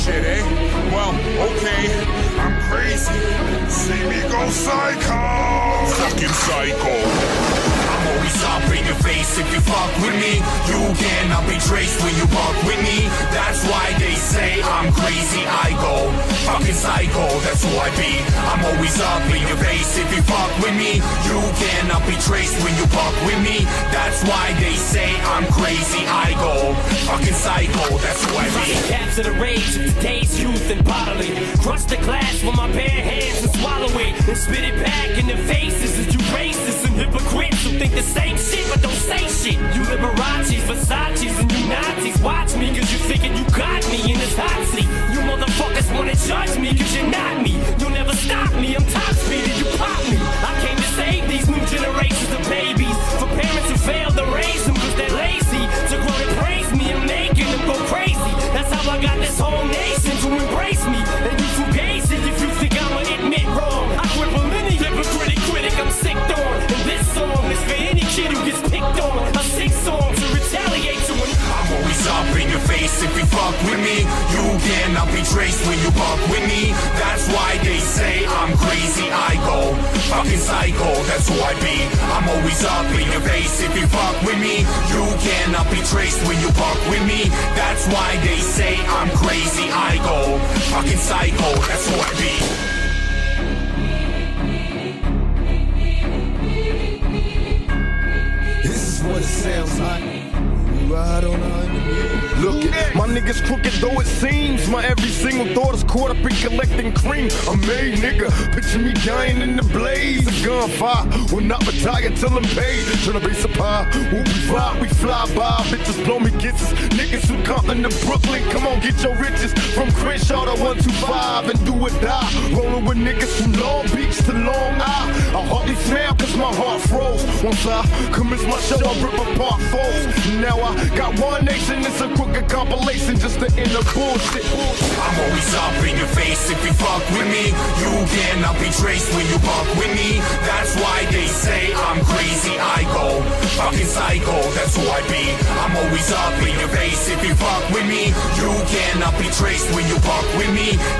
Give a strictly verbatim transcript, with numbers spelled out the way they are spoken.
shit, eh? Well, okay, I'm crazy. See me go psycho. Fucking psycho. I'm always up in your face if you fuck with me. You cannot be traced when you fuck with me. That's why they say I'm crazy, I go fucking psycho, that's who I be. I'm always up in your face if you fuck with me. You cannot be traced when you fuck with me. That's why they say I'm crazy, I go fucking psycho, that's who I be. Capture the rage of today's youth and bodily. Crush the glass with my bare hands and swallow it and spit it back in the faces of you racists and hypocrites who think the same shit but don't say shit. You Liberace's, Versace's, and you Nazis. Watch me cause you thinking you got me in this hot seat. You motherfuckers wanna judge me cause you're not me. You'll never stop me, I'm top speed and you pop me. I came to save these new generations of babies. For parents who failed to raise them cause they're lazy. To grow and praise me, I'm making them go crazy. That's how I got this whole nation to embrace me. And you fugazi if you think I'ma admit wrong. I cripple any hypocritic critic I'm sick on. And this song is for any kid who gets picked on. A sick song to retaliate to an I'm always up in your face if you fuck with me. You cannot be traced when you fuck with me. That's why they say I'm crazy, I go fucking psycho, that's who I be. I'm always up in your face if you fuck with me. You cannot be traced when you fuck with me. That's why they say I'm crazy, I go fucking psycho, that's who I be. This is what it sounds like. Ride on Look it, my niggas crooked though it seems. My every single thought is caught up in collecting cream. I'm made, nigga. Picture me dying in the blaze of gunfire. Will not retire till I'm paid. Turn the base up high. We'll be fly, we fly by. Bitches blow me kisses. Niggas who Compton to Brooklyn. Come on, get your riches. From Crenshaw to one two five and do or die. Rolling with niggas from Long Beach to Long Island. I hardly smile cause my heart froze. Once I commence my show, I rip apart foes. Now I got one nation, it's a crooked compilation just to end the bullshit. I'm always up in your face if you fuck with me. You cannot be traced when you fuck with me. That's why they say I'm crazy, I go fucking psycho, that's who I be. I'm always up in your face if you fuck with me. You cannot be traced when you fuck with me.